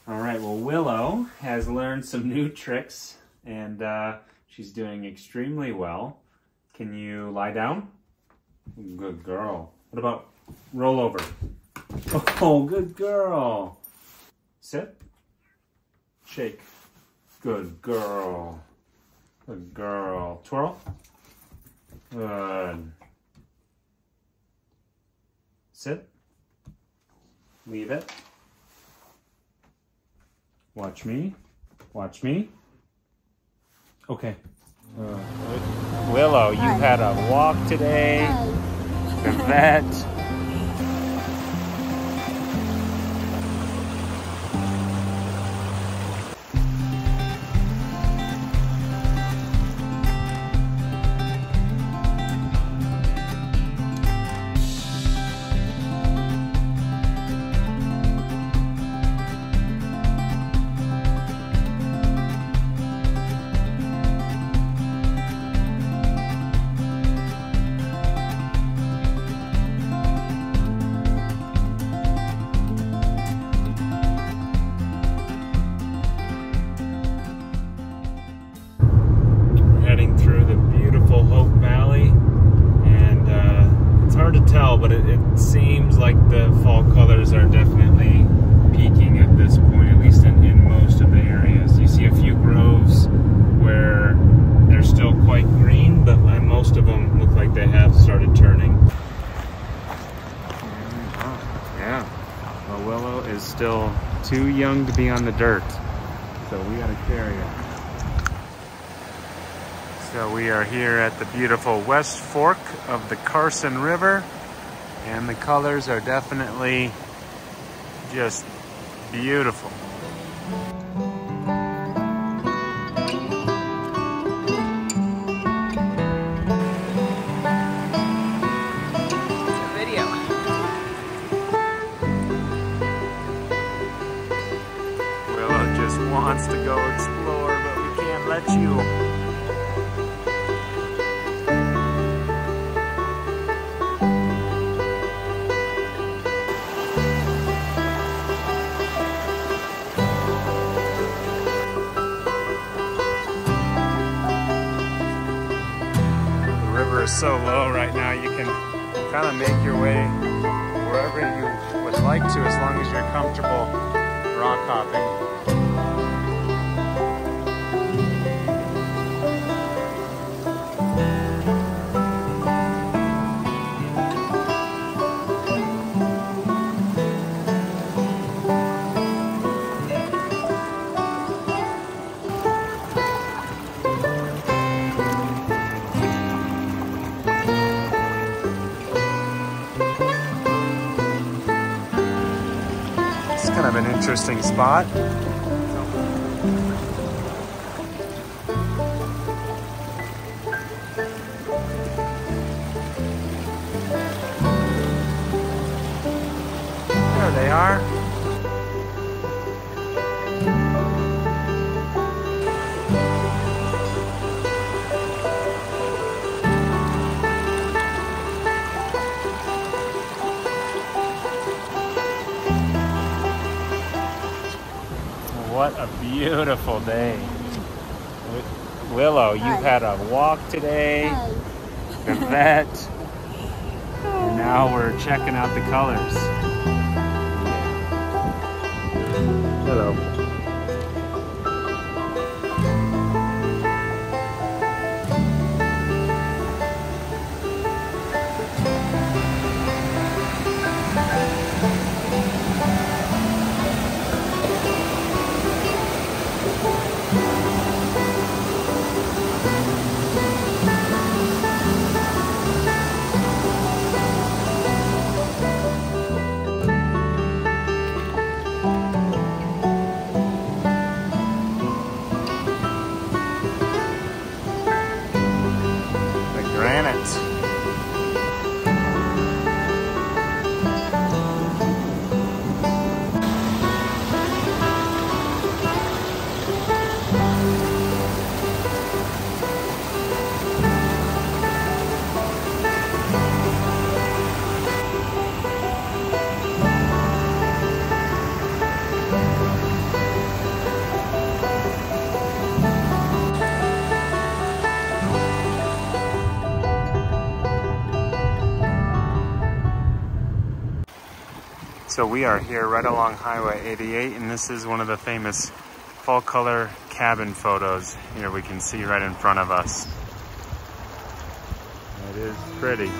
All right, well, Willow has learned some new tricks and she's doing extremely well. Can you lie down? Good girl. What about roll over? Oh, good girl. Sit. Shake. Good girl. Good girl. Twirl. Good. Sit. Leave it. Watch me. Watch me. Okay. Willow, you had a walk today. The vet. Through the beautiful Hope Valley, and it's hard to tell, but it seems like the fall colors are definitely peaking at this point, at least in most of the areas. You see a few groves where they're still quite green, but most of them look like they have started turning. Yeah, well, Willow is still too young to be on the dirt, so we gotta carry her. So we are here at the beautiful West Fork of the Carson River, and the colors are definitely just beautiful. It's a video. Willow just wants to go explore, but we can't let you. Is so low right now, you can kind of make your way wherever you would like to, as long as you're comfortable rock hopping. Kind of an interesting spot. There they are. What a beautiful day. Willow, you've had a walk today, the vet, and now we're checking out the colors. Hello. So we are here right along Highway 88, and this is one of the famous fall color cabin photos. Here we can see right in front of us. It is pretty.